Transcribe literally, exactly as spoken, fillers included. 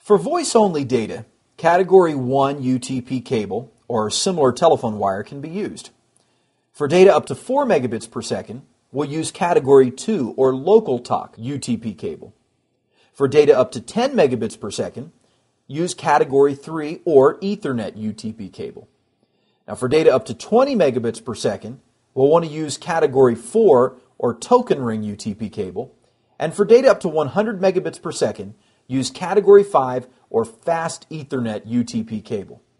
For voice-only data, Category one U T P cable or similar telephone wire can be used. For data up to four megabits per second, we'll use Category two or local talk U T P cable. For data up to ten megabits per second, use Category three or Ethernet U T P cable. Now for data up to twenty megabits per second, we'll want to use Category four or token ring U T P cable. And for data up to one hundred megabits per second, use Category five or fast Ethernet U T P cable.